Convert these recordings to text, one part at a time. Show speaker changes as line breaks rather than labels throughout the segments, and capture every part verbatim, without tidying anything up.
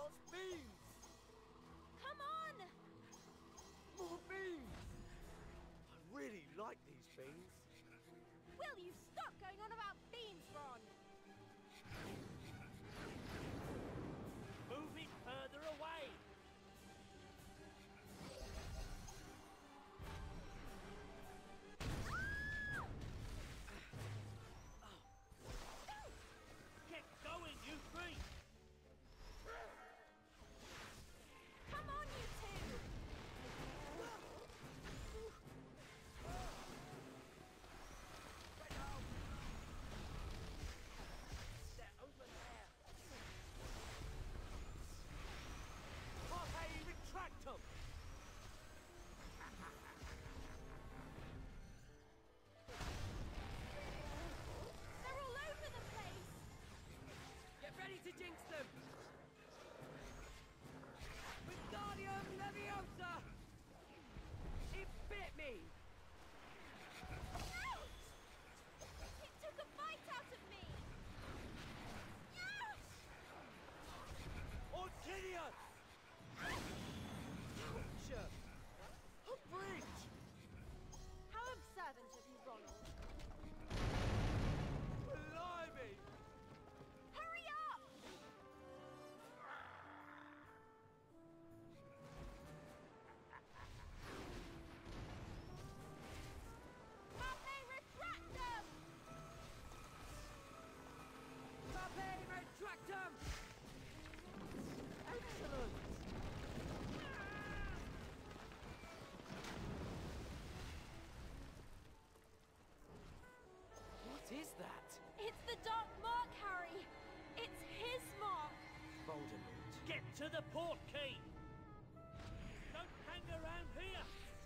Lost beans!
Come on!
More beans! I really like these beans.
Will you stop going on about beans, Ron?
Move it further away! Get going, you three!
Come on, you two!
They're over there. Oh, hey, retract them!
They're all over the place!
Get ready to jinx them! Wingardium Leviosa! It bit me!
Ouch! It took a bite out of me! Ouch!
Orchidius! Gotcha! A bridge!
How observant of you, Ronald.
Blimey!
Hurry up! Pape Retractum!
Pape Retractum! Excellent! What is that?
It's the Dark Mark, Harry! It's his mark!
Voldemort.
Get to the port key! Don't hang around here!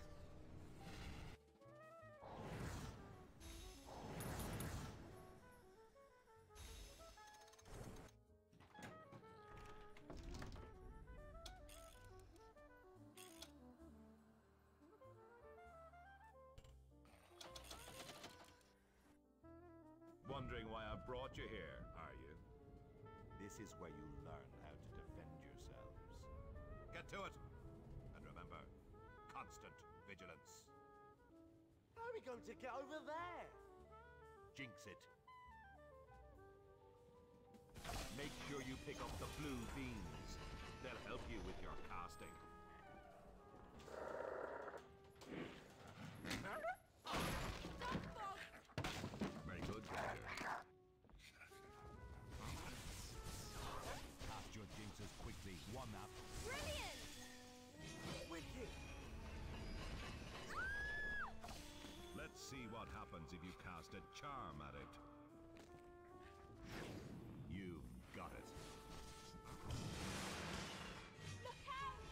Wondering why I brought you here, are you?
This is where you learn how to defend yourselves.
Get to it! And remember, constant vigilance.
How are we going to get over there?
Jinx it. Make sure you pick up the blue beans.
They'll help you with your casting. Very good, Roger.
Cast your jinxes quickly. One up.
Brilliant!
Wicked!
Let's see what happens if you cast a charm at it. You've got it.
Look out!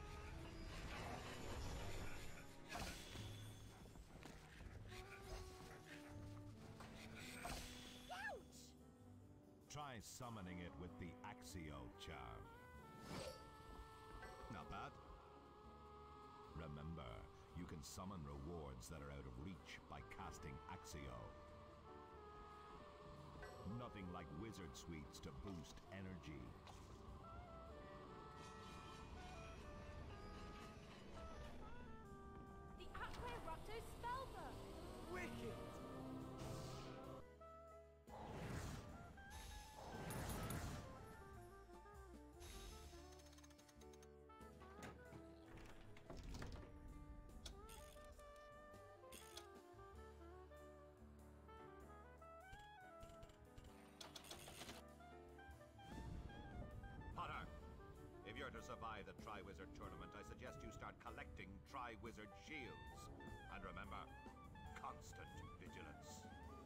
Ouch!
Try summoning it with the Accio charm.
Not bad.
Remember, you can summon rewards that are out of reach by casting Accio. Nothing like wizard sweets to boost energy.
The Aqua Erupto spellbook!
Wicked!
Potter, if you're to survive the Triwizard Tournament, I suggest you start collecting Triwizard shields. And remember, constant vigilance.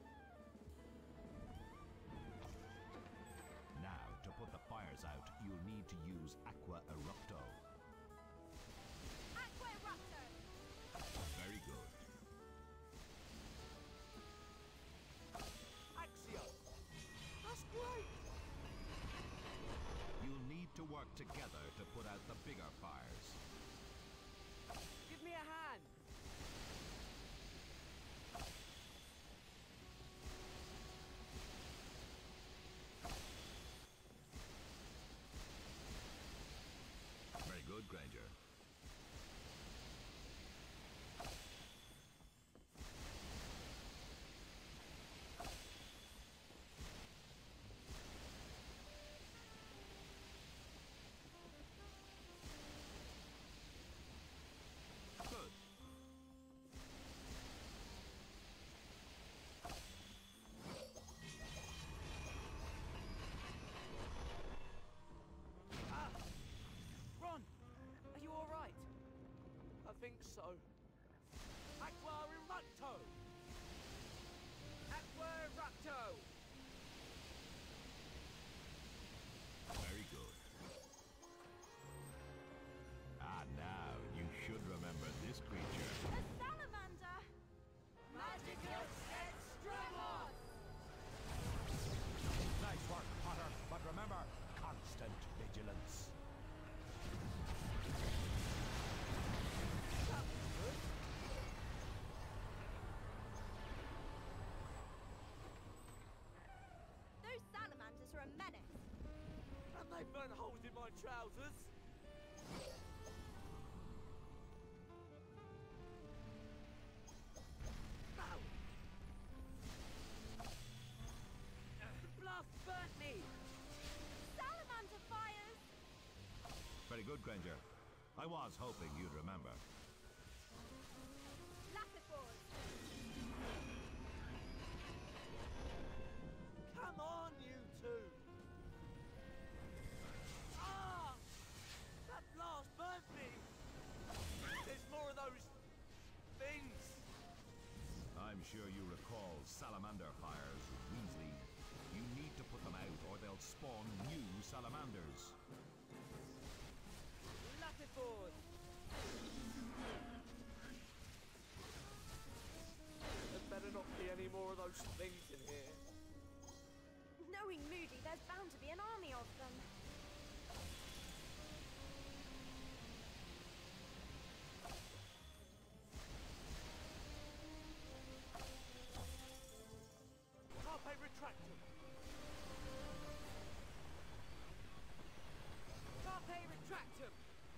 Now, to put the fires out, you'll need to use Aqua Erupto.
Aqua Erupto!
Very good.
Accio! That's great!
You'll need to work together to put out the bigger fires.
Give me a hand! so. Aqua Erupto! Aqua Erupto!
Very good. Ah, now you should remember this creature.
A salamander!
Magicus Extremos!
Nice work, Potter, but remember, constant vigilance.
That was good.
Those salamanders are a menace.
And they burn holes in my trousers. Ow! The blast burnt me!
Salamander fires!
Very good, Granger. I was hoping you'd remember.
Lapifors!
Come on, you two! Ah! That blast burnt me! There's more of those things!
I'm sure you recall salamander fires, Weasley. You need to put them out or they'll spawn new salamanders.
Lapifors! There better not be any more of those things in here.
Knowing Moody, there's bound to be an army of them.
Carpe Retractum! Carpe Retractum!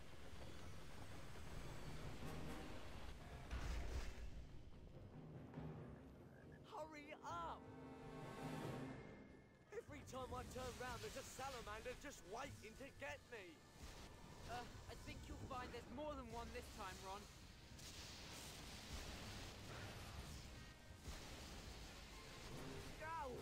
Hurry up! Every time I turn round, there's a salamander just waiting to get me.
Uh, I think you'll find there's more than one this time, Ron.
Go!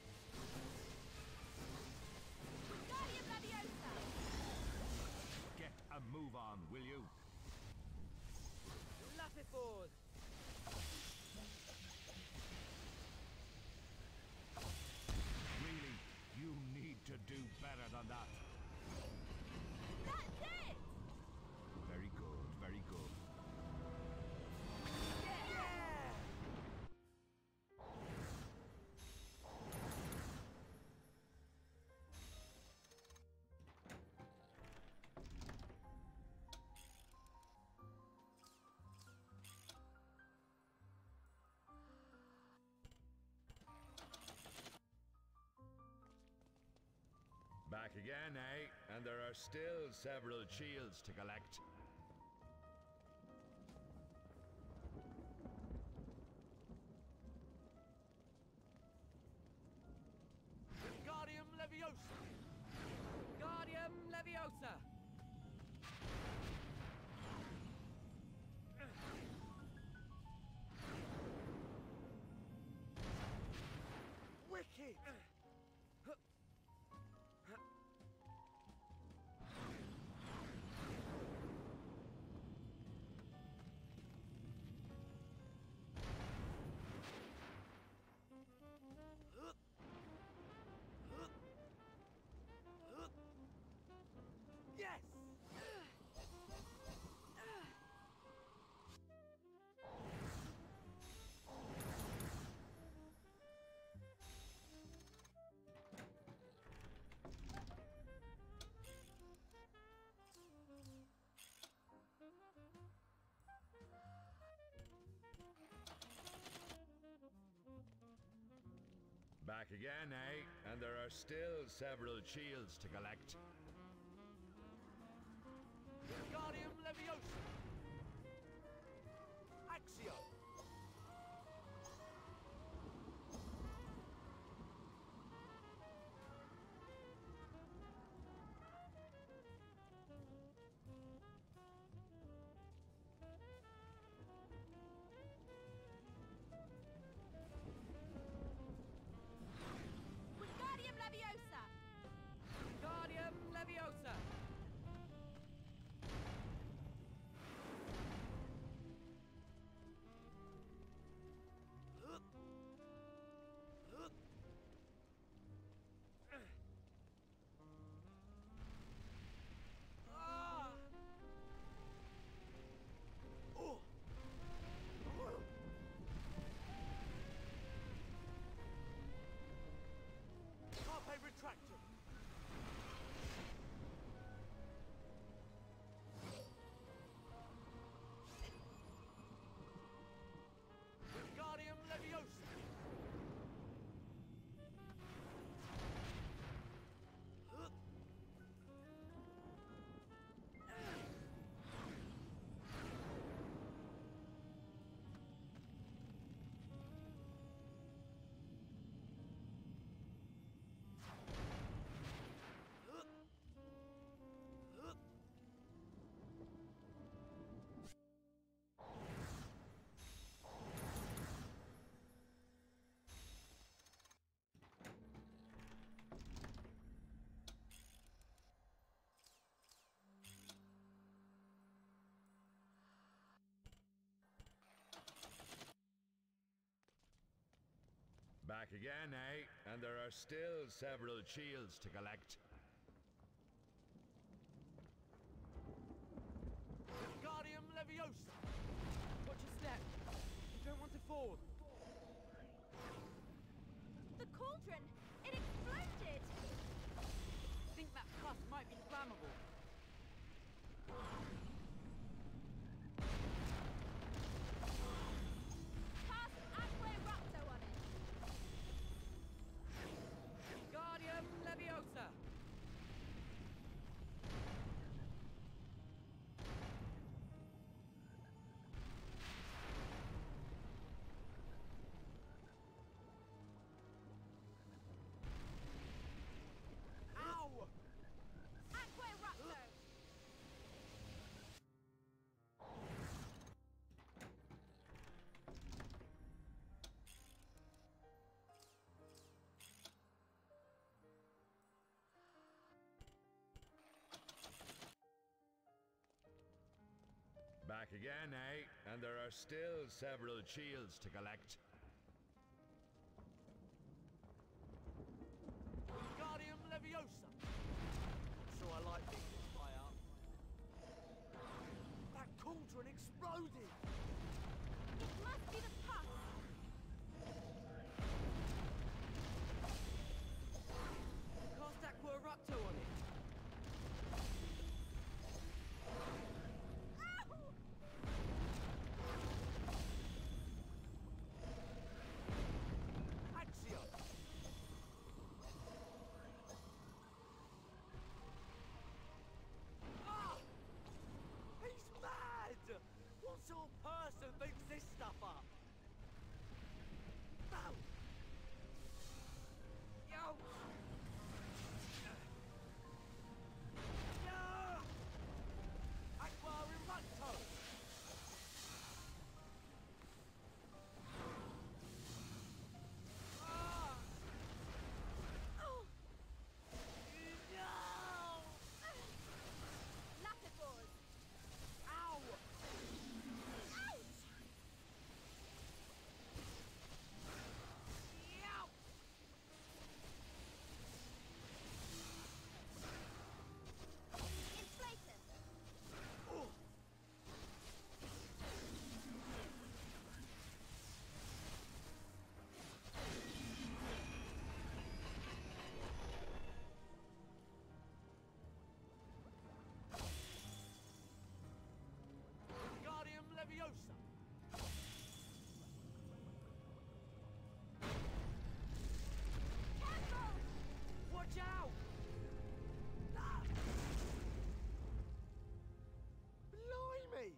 Wingardium Leviosa!
Get a move on, will you?
Lapifors!
Really, you need to do better than that.
That's it!
Very good, very good.
Yeah!
Back again, eh? And there are still several shields to collect.
Wingardium Leviosa! Wingardium Leviosa! Wicked! Yes!
Back again, eh? And there are still several shields to collect.
Wingardium Leviosa! Axio!
Wingardium Leviosa!
Wingardium Leviosa!
Back again, eh? And there are still several shields to collect.
Wingardium Leviosa!
Watch your step. You don't want to fall.
The cauldron! It exploded!
Think that pus might be flammable.
Cast Aqua Rapto on it!
Wingardium Leviosa!
Ow!
Aqua Rapto!
Back again, eh? And there are still several shields to collect.
Wingardium Leviosa! So I like being this high up. That cauldron exploded!
It must be the pus!
Cast Aqua Rapto on it.
Ow!
Axio! Ah! He's mad! What sort of person thinks this stuff up? No! Yo! Yeah! Aqua Rapto! Ah!
Oh!
No!
Lapivores!
Ow!
Ouch!
Yow!
Inflatus!
Oh! Wingardium Leviosa!
Careful!
Watch out! Ah! Blimey!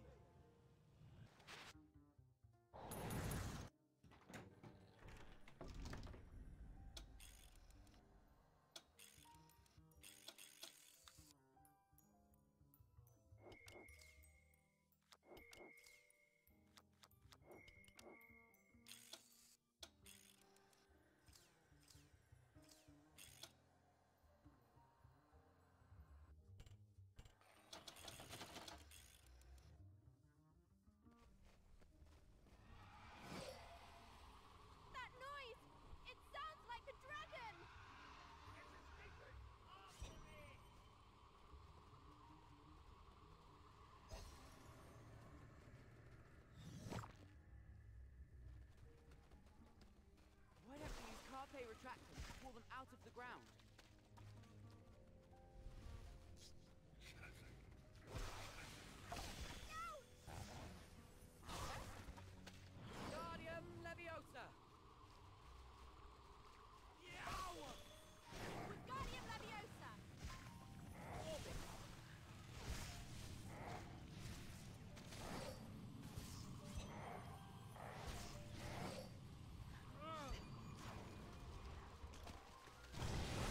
That noise! It sounds like a dragon!
Why don't we use Carpe Retractors to pull them out of the ground? Wingardium Leviosa!
Yow!
Wingardium Leviosa!
Orbit! Ah!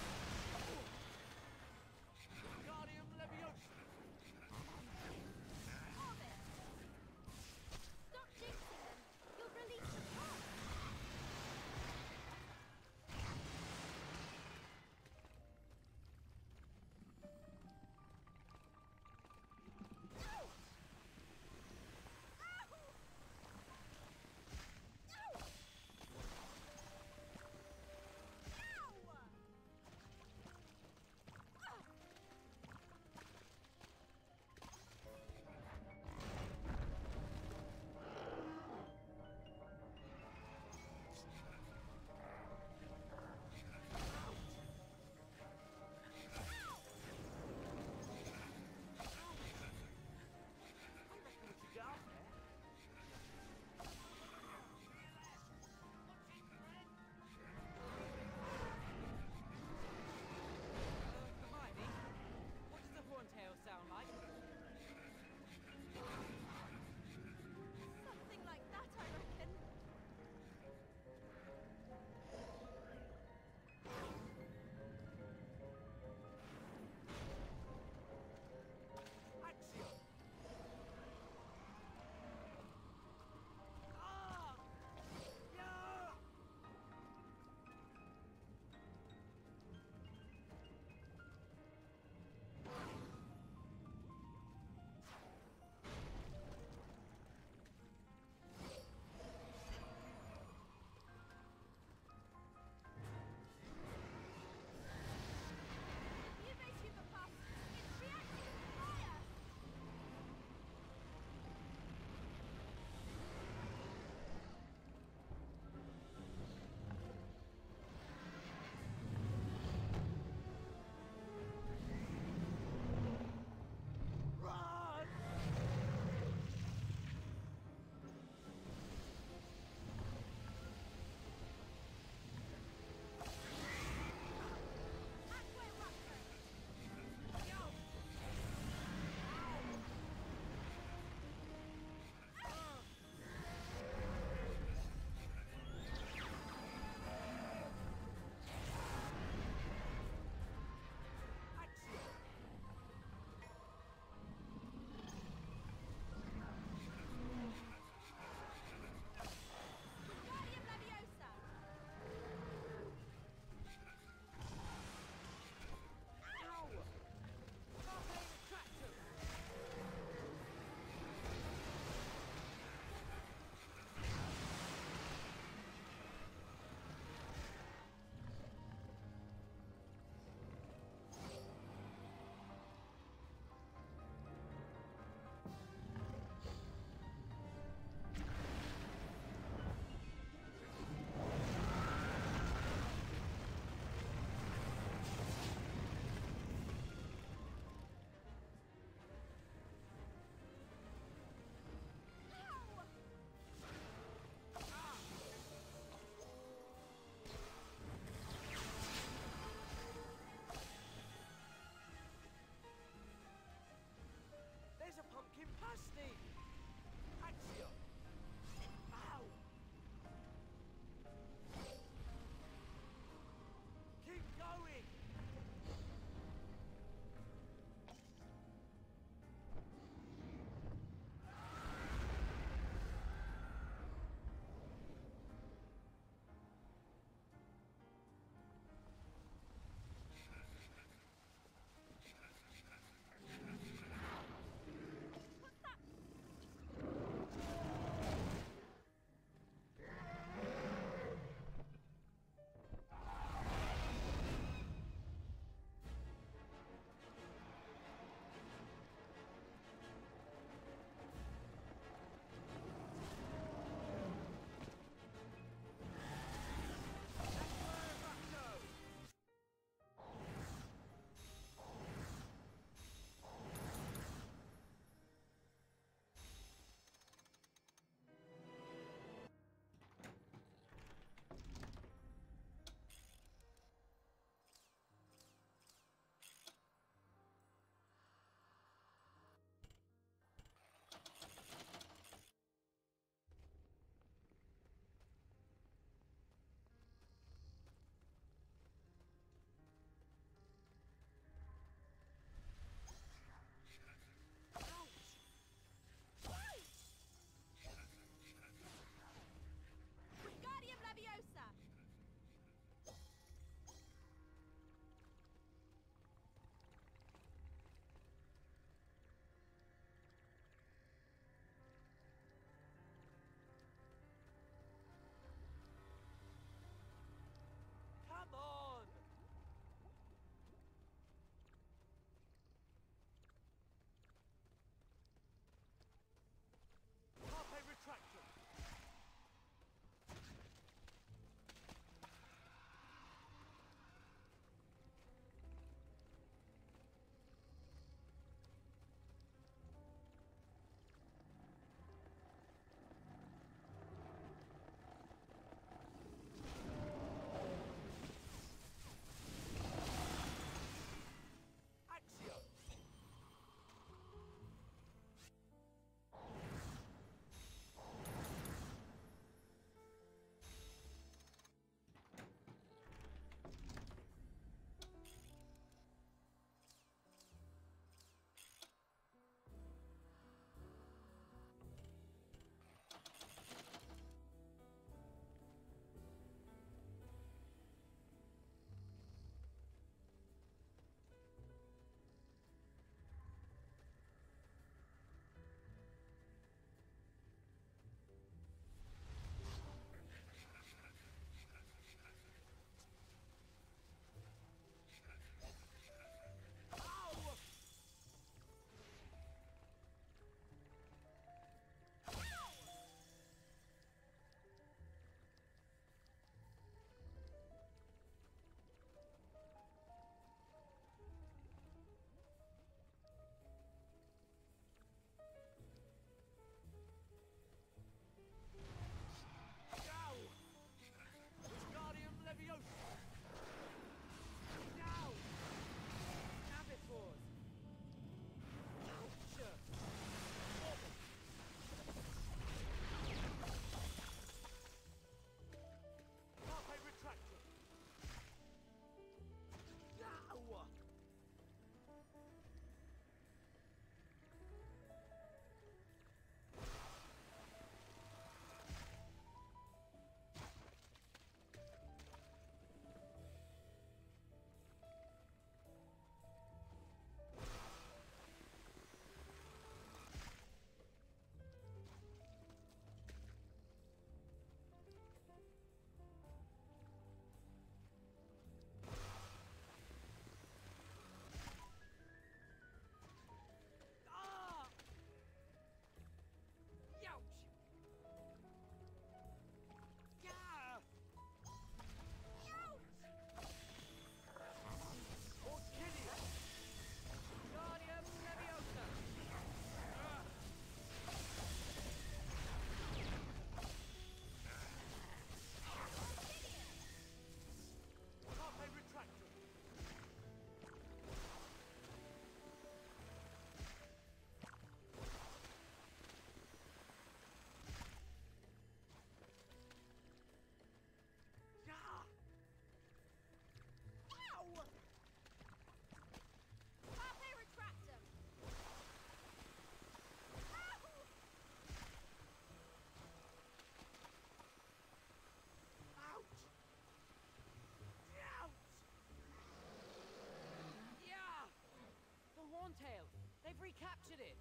Longtail. They've recaptured it.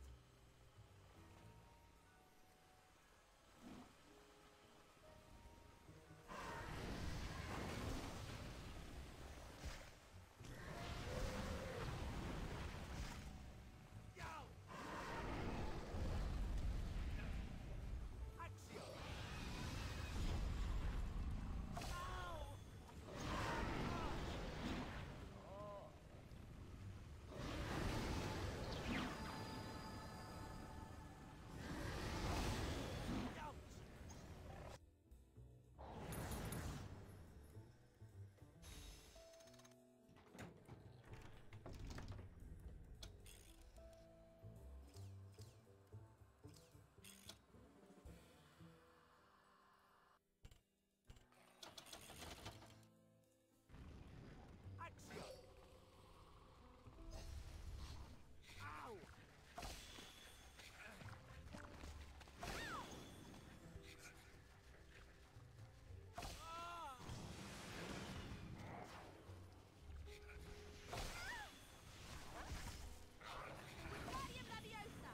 Wingardium Leviosa!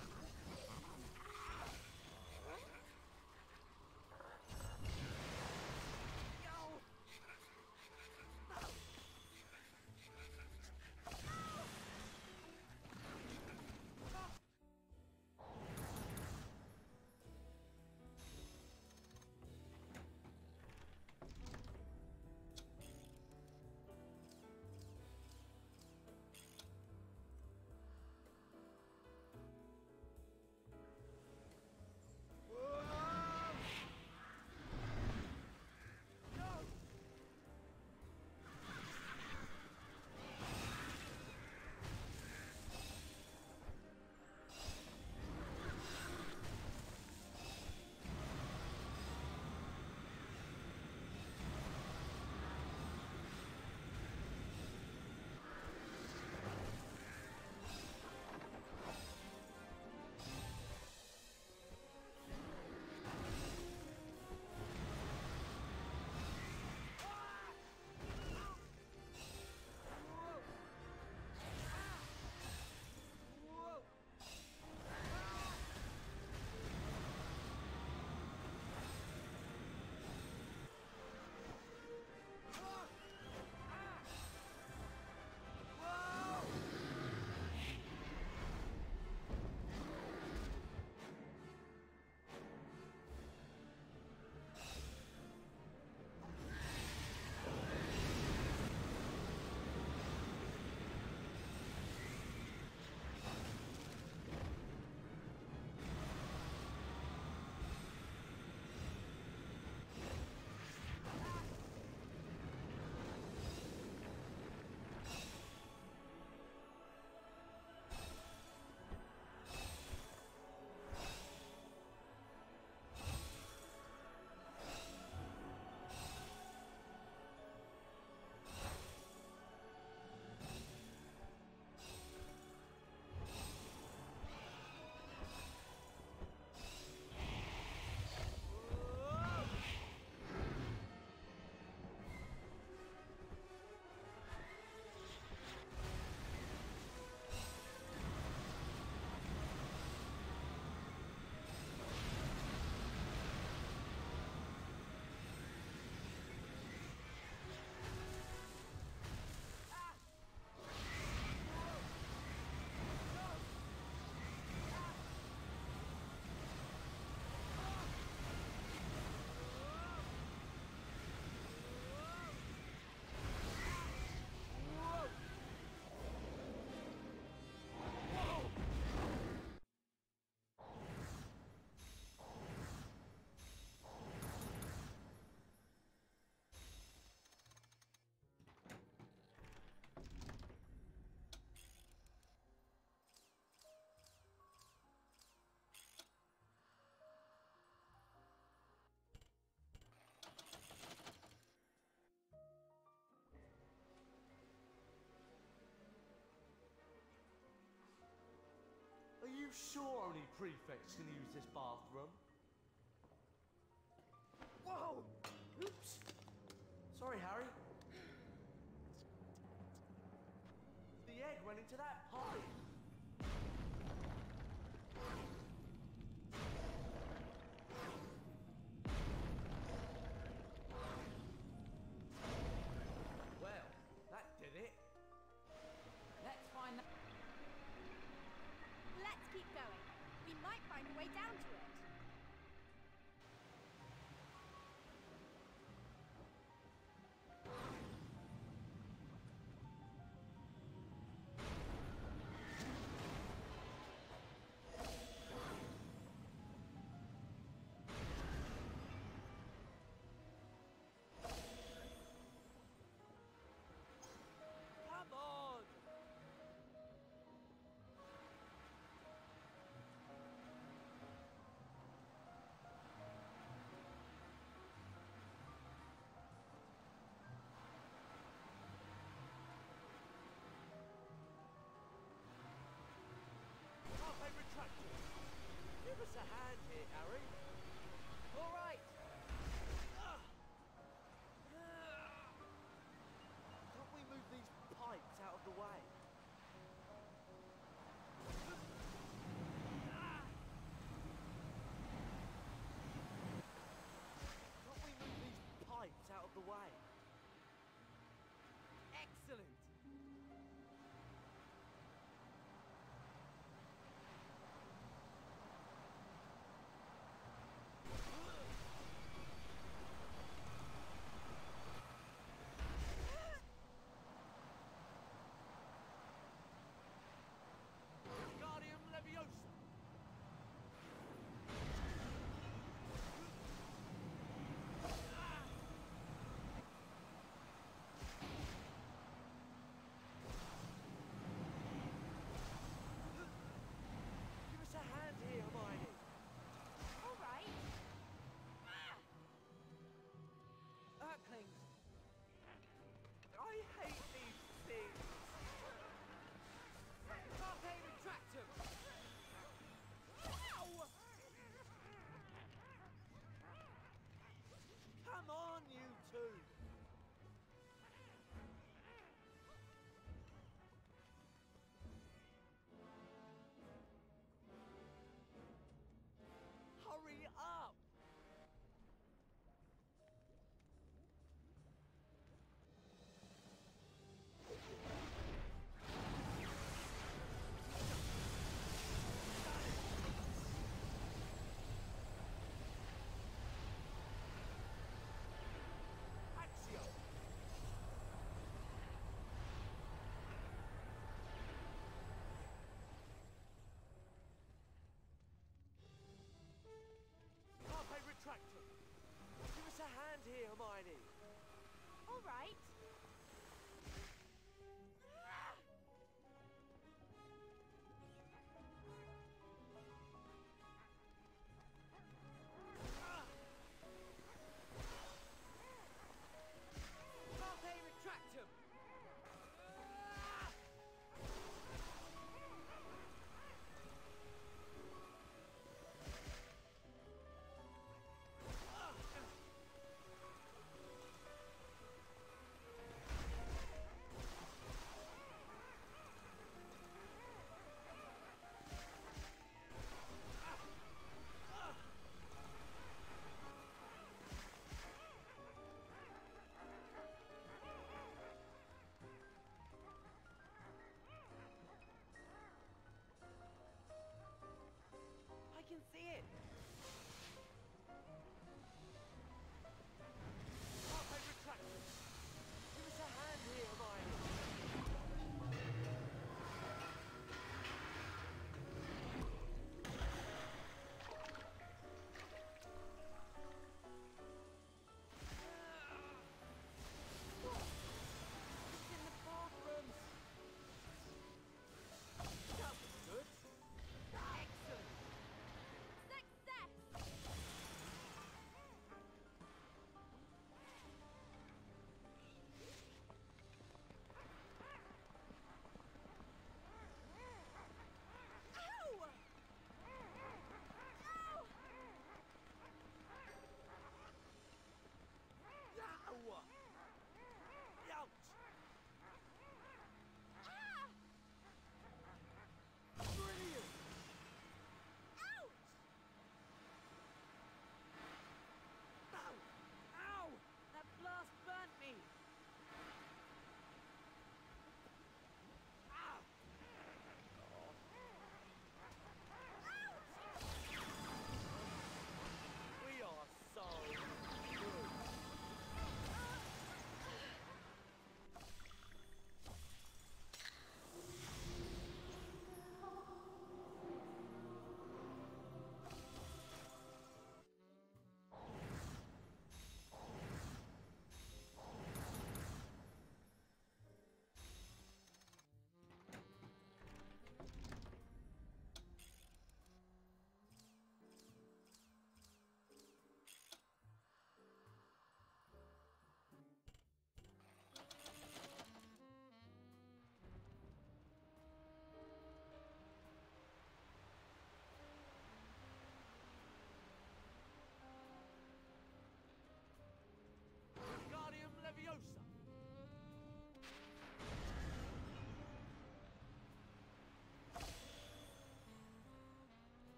Are you sure only prefects can use this bathroom? Whoa! Oops! Sorry, Harry. The egg went into that pipe.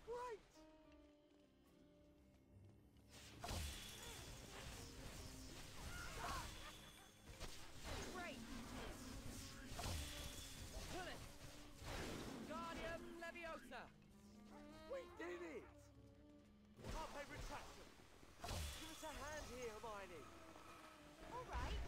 Great!
Great! Pull it! Guardium Leviosa!
We did it! Carpe Retractum! Give us a hand here, Hermione!
All right.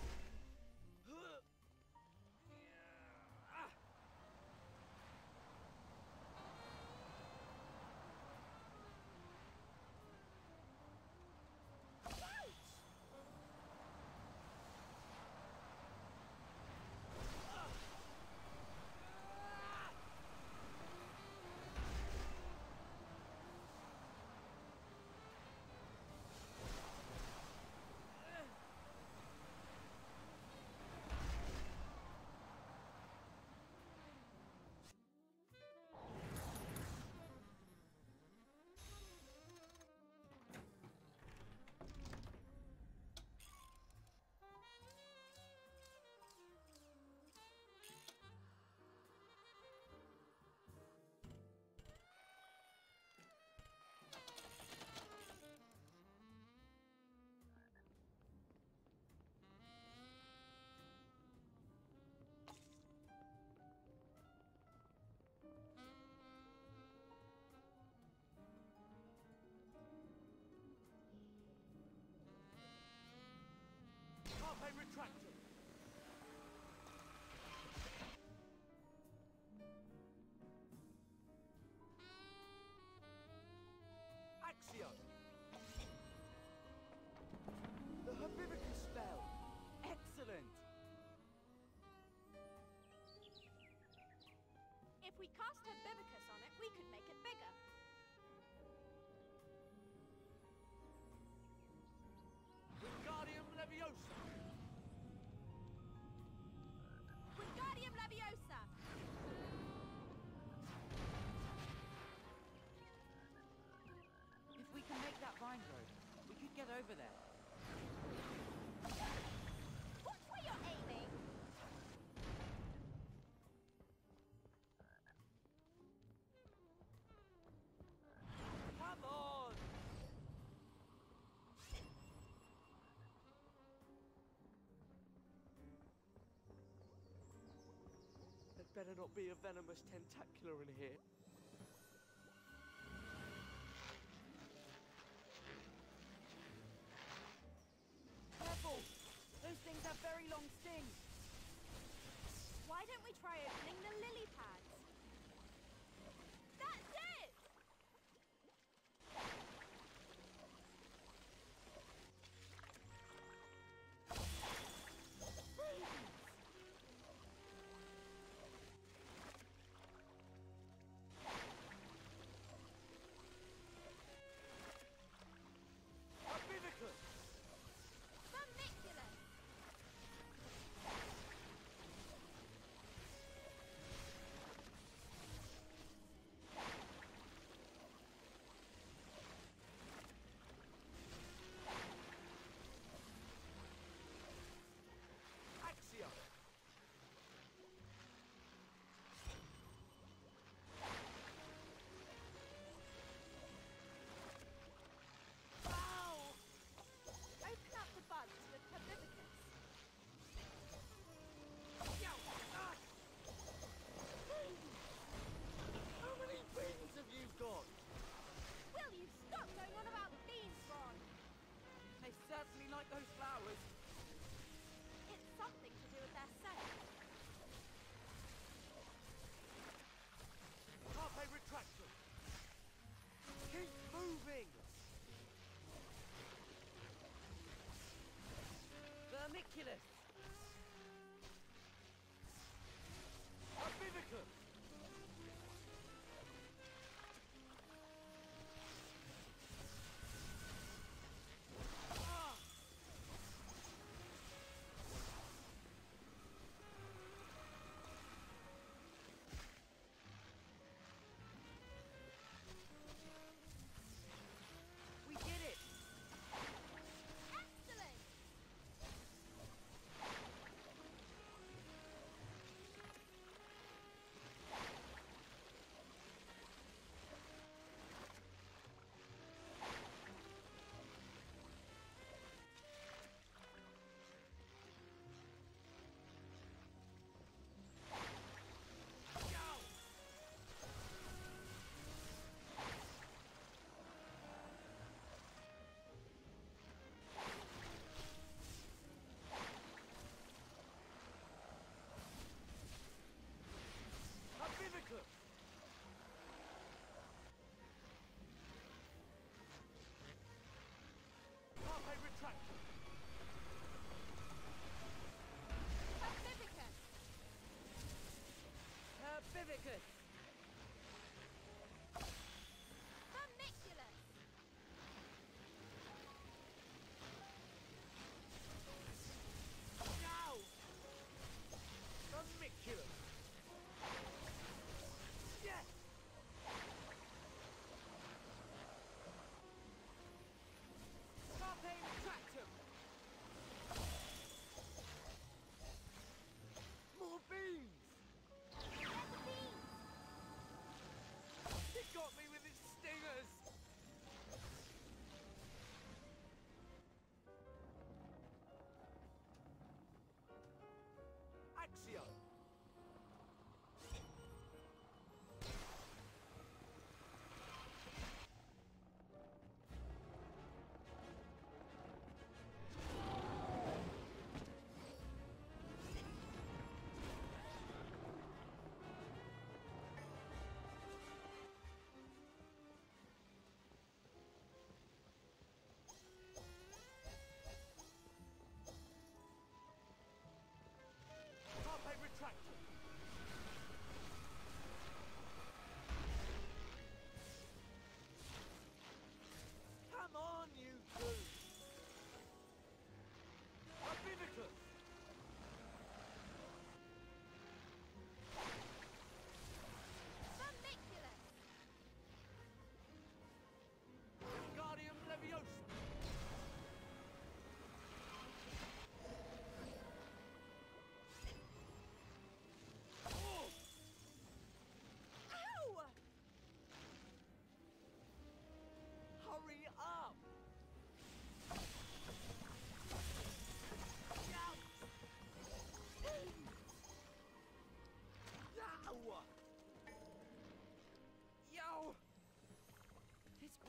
Carpe Retractum! Accio! The Herbivicus spell! Excellent!
If we cast Herbivicus on it, we could make it bigger.
Wingardium Leviosa!
Wingardium Leviosa!
If we can make that vine grow, we could get over there.
Watch where you're aiming!
Come on! There better not be a venomous tentacular in here.
Careful! Those things have very long stings.
Why don't we try opening the lily pads? That's it!
Herbivicus!
Vermiculus!
Accio!
Ow! Open up the buds with Herbivicus.
Ah! How many beans have you got?
Will you stop going on about the beans, Ron?
They certainly like those flowers.
It's something to do with their scent.
Carpe Retractum! Keep moving!
Vermiculus!
Herbivicus! Ah!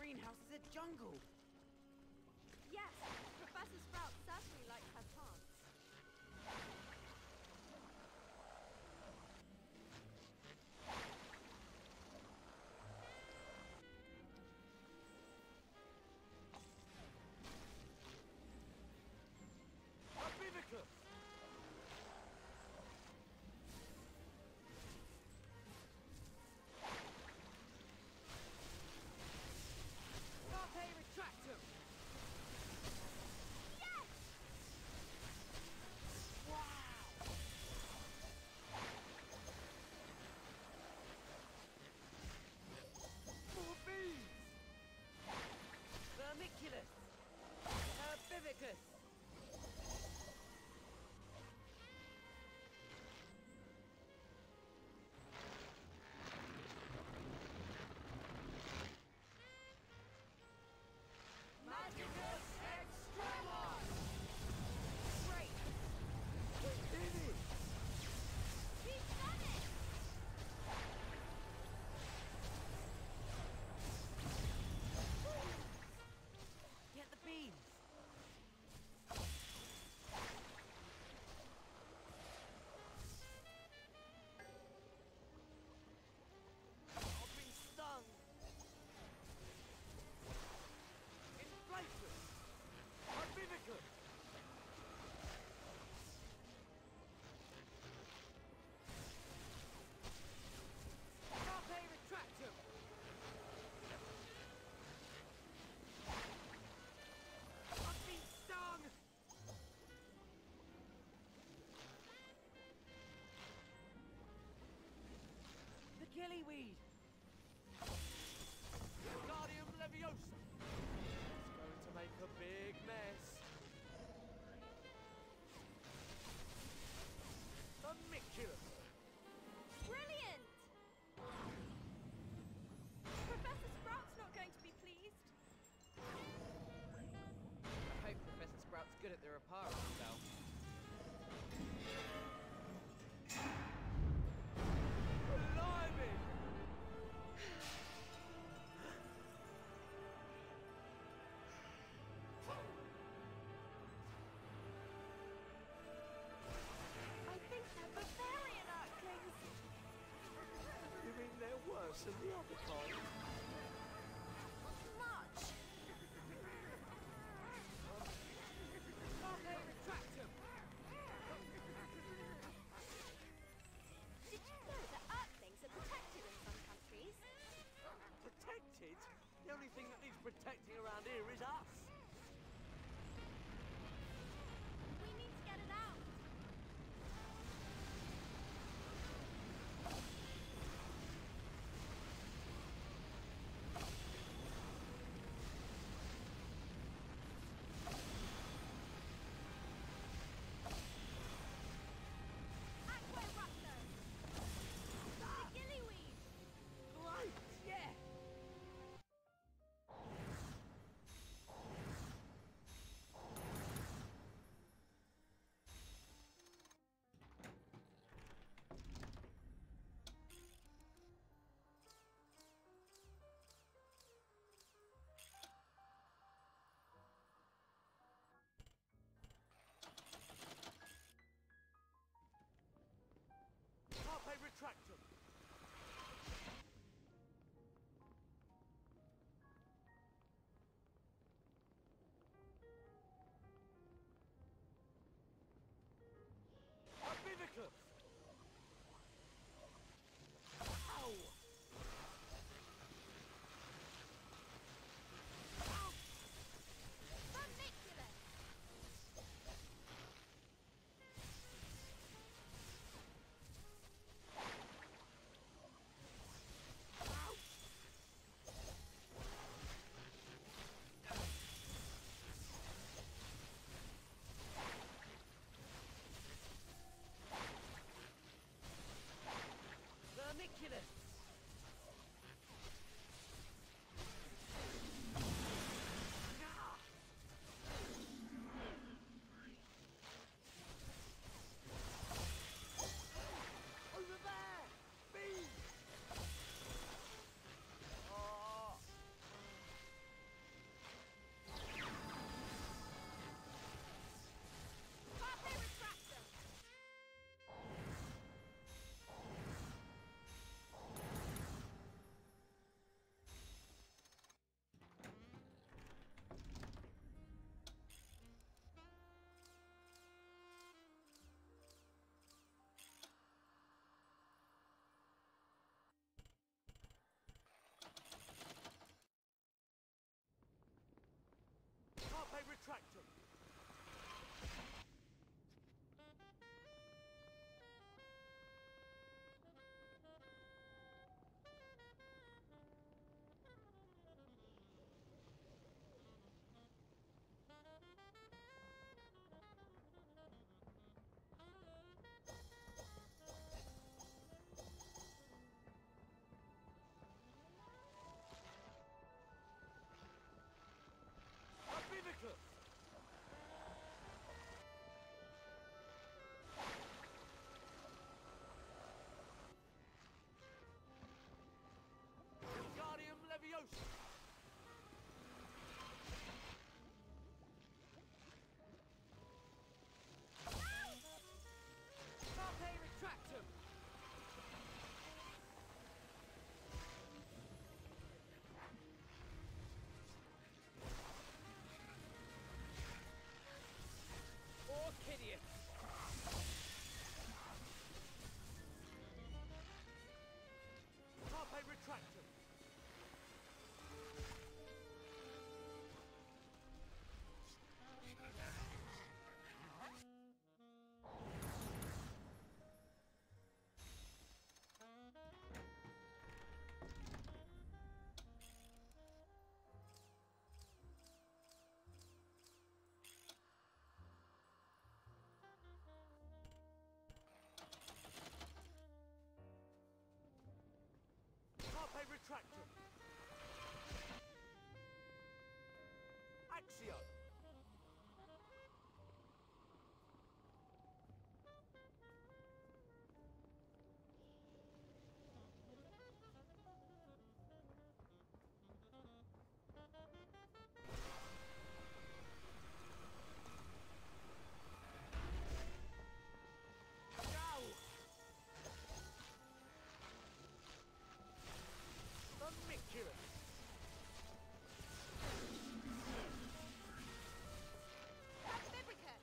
greenhouse is a jungle.
Yes, Professor Sprout certainly likes her plants.
Abivicus! Carpe Retractum!
Yes!
Wow! More bees!
Vermiculus! Herbivicus!
Magicus Extremus!
Great!
We did it!
We've done it!
Get the beans!
I've been stung! Inflatus! Abivicus! Carpe Retractum! I've been stung!
The gillyweed!
Guardium Leviosa! It's going to make a big mess. Vermiculus!
Brilliant! Professor Sprout's not going to be pleased.
I hope Professor Sprout's good at the reparo spell.
Blimey!
I think they're Bavarian Archlings.
You mean they're worse than the other kind?
Much.
Carpe Retractum!
Did you know that Archlings are protected in some countries?
Protected? The only thing that needs protecting around here is us.
We need to get it out. Aquaraptor! The gillyweed!
Great!
Yeah!
Carpe Retractum! Abivicus! Ow! Ow!
Vermiculus!
Retractum. Axio. Go! Amicculus.
Pacificus!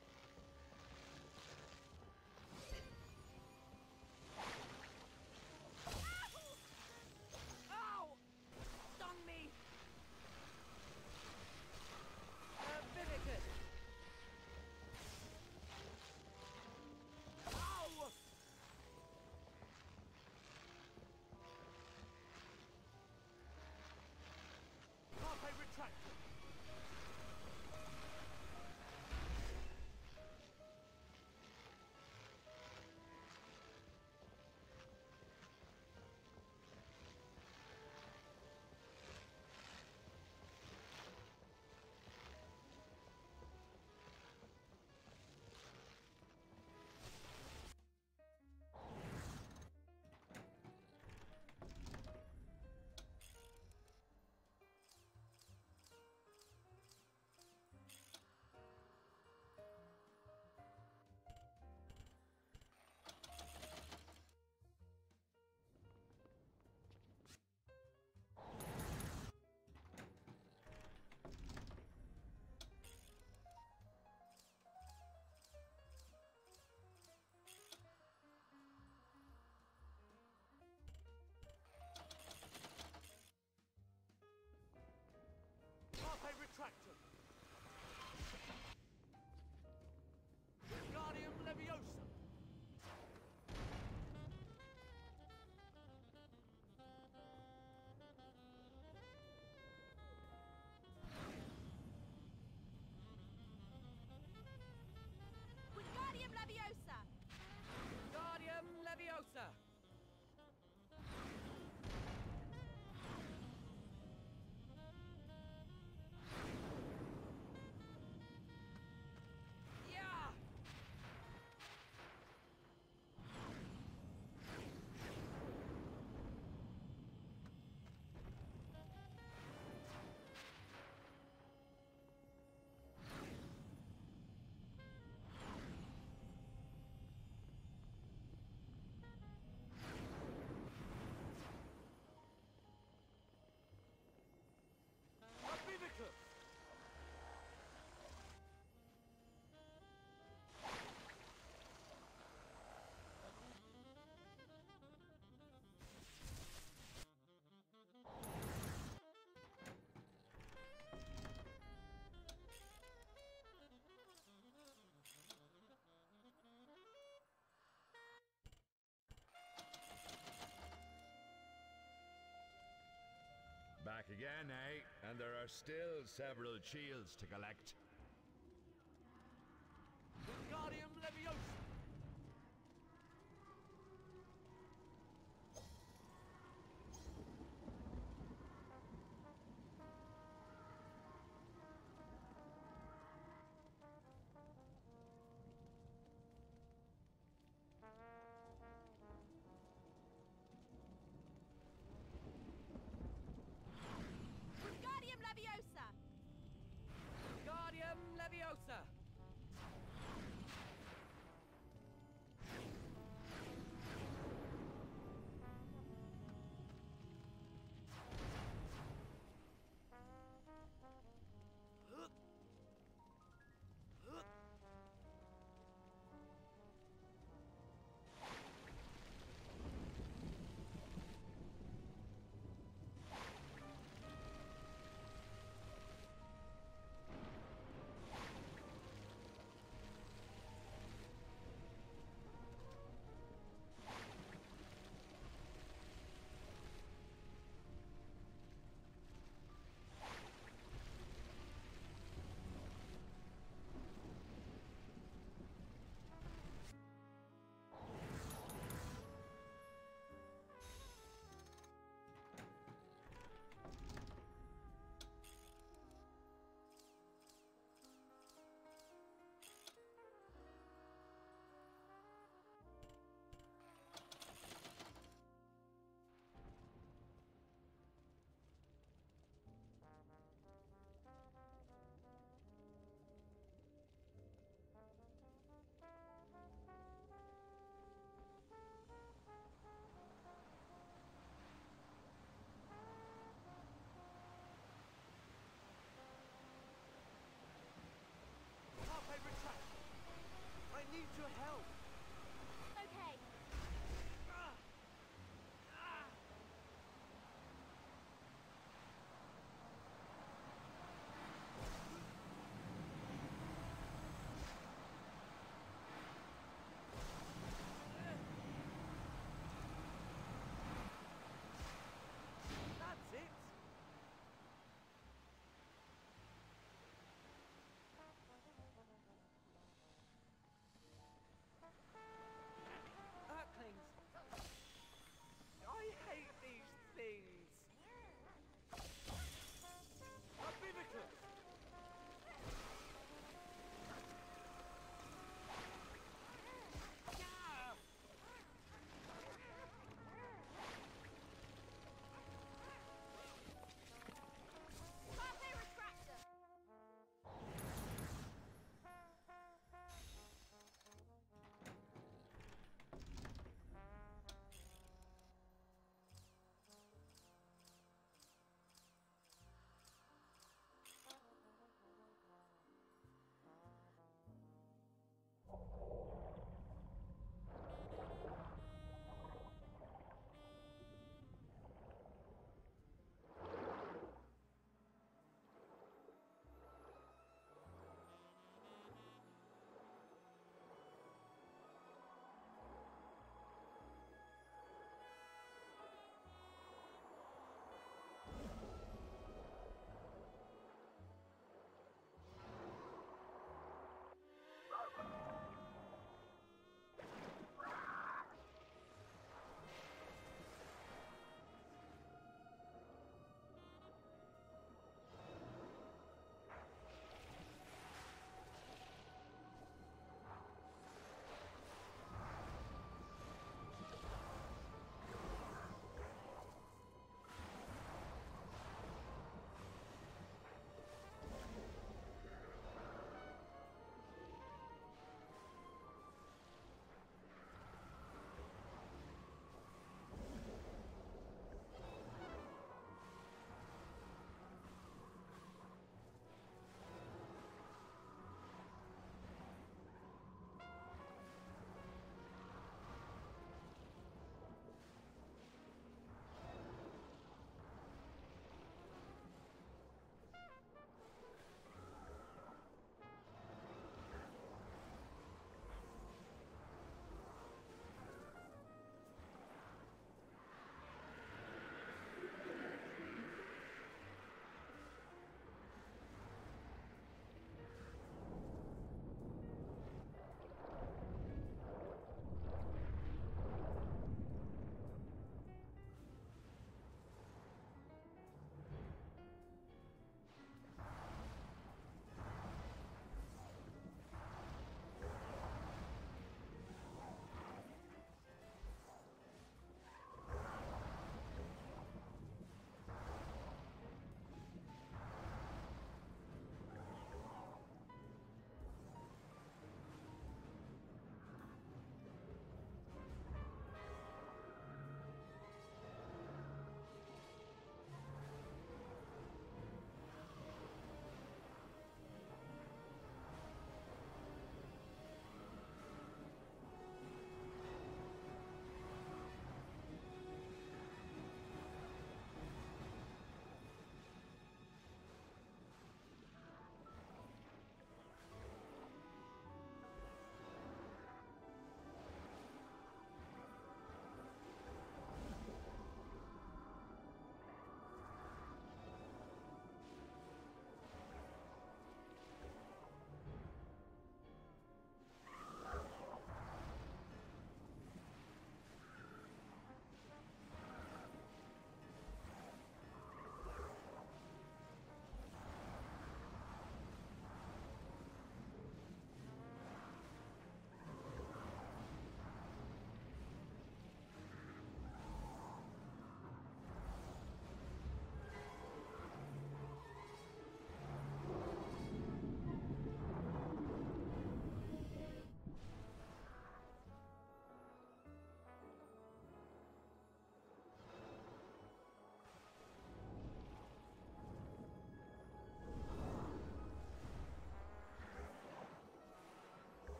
Ow! Stung me! Amicculus. Ow! Carpe Retractum. Carpe Retractum. Guardium Leviosa.
Wingardium Leviosa!
Guardium Leviosa! Yeah!
Abivicus.
Back again, eh? And there are still several shields to collect.
Wingardium Leviosa.
Wingardium Leviosa!
Guardium Leviosa!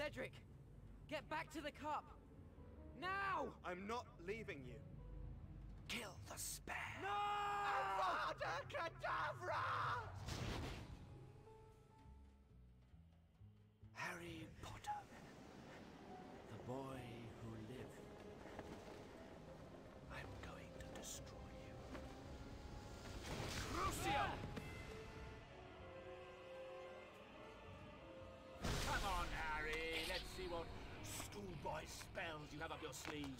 Cedric! Get back to the cup! Now!
I'm not leaving you.
Kill the spare.
No!
Avada Kedavra!
Harry Potter, the boy who lived. I'm going to destroy you.
Crucio!
Come on, Harry. Let's see what schoolboy spells you have up your sleeve.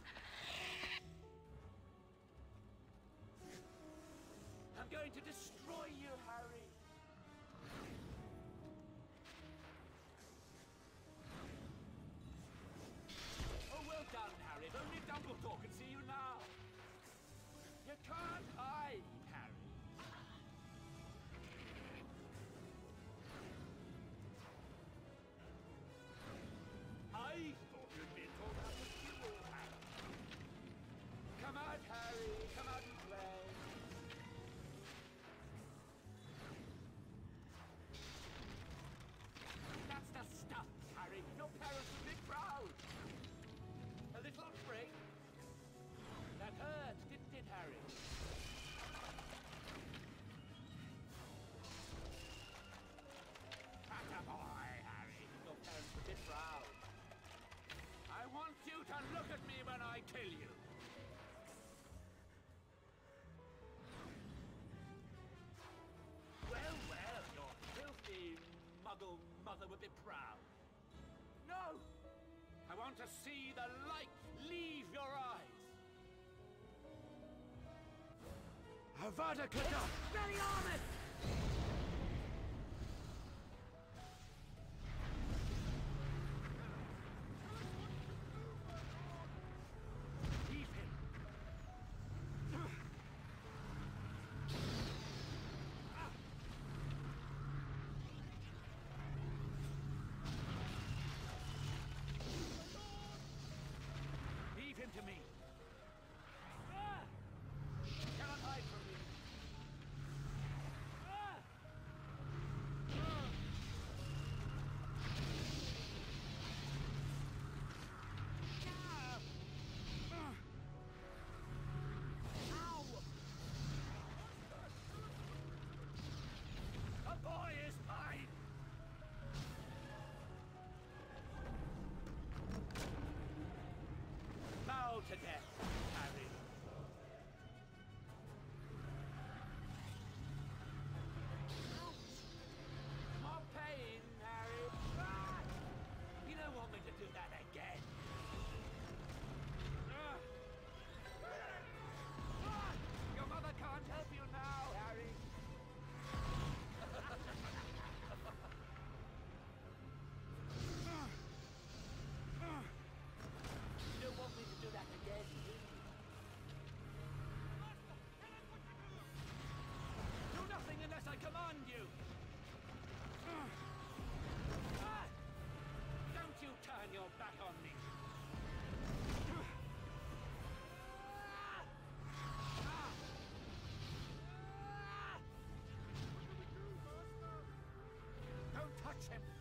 I'm going to destroy you, Harry. Oh, well done, Harry. If only Dumbledore can see you now. You can't hide, Harry. I thought you'd been told how to duel, Harry. Come out, Harry. Come out and play. That's the stuff, Harry. Your parents will be proud. A little break. That hurt, didn't it, Harry? Attaboy, Harry. Your parents will be proud. I want you to look at me when I kill you. Well, well, your filthy muggle mother would be proud. No! I want to see the light leave your eyes. Avada Kedavra!
Expelliarmus!
Leave him. Leave him to me. Cannot hide from me. The boy is mine! Bow to death, Harry. More pain, Harry. Ah! You don't want me to do that again. Ah! Ah! Your mother can't help you now, Harry. You don't want me to do that again, do you? Do nothing unless I command you! Ah! Don't you turn your back on me! Ah! Ah! Don't touch him!